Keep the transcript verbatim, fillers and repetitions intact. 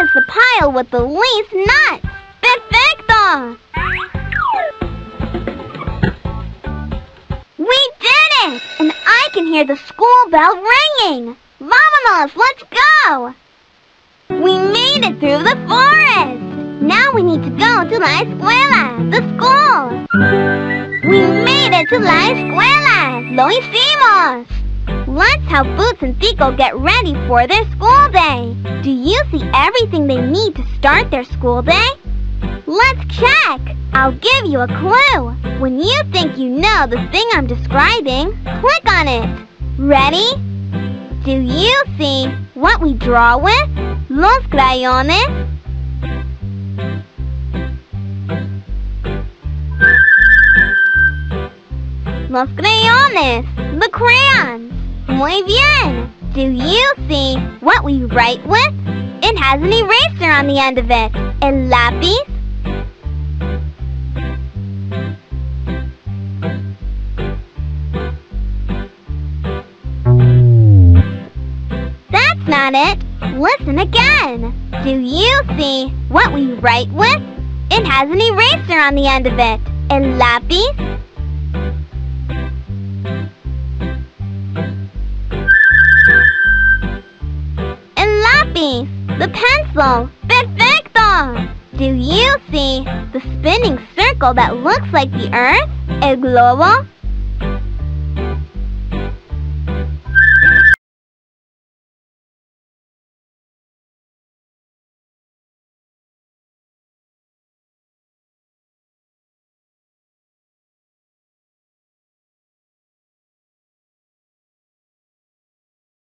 That's the pile with the least nuts. Perfecto! We did it! And I can hear the school bell ringing. Vámonos, let's go! We made it through the forest. Now we need to go to la escuela, the school. We made it to la escuela. Lo hicimos. Let's help Boots and Tico get ready for their school day. Do you see everything they need to start their school day? Let's check. I'll give you a clue. When you think you know the thing I'm describing, click on it. Ready? Do you see what we draw with? Los crayones? Los crayones, the crayons. Muy bien. Do you see what we write with? It has an eraser on the end of it. El lápiz. That's not it. Listen again. Do you see what we write with? It has an eraser on the end of it. El lápiz. The pencil. Perfecto! Do you see the spinning circle that looks like the Earth? El globo?